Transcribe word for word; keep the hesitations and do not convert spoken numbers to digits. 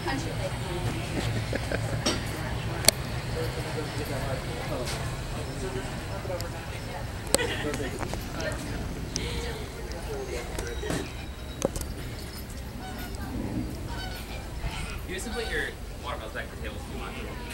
You just put your watermelons back on the table if you want.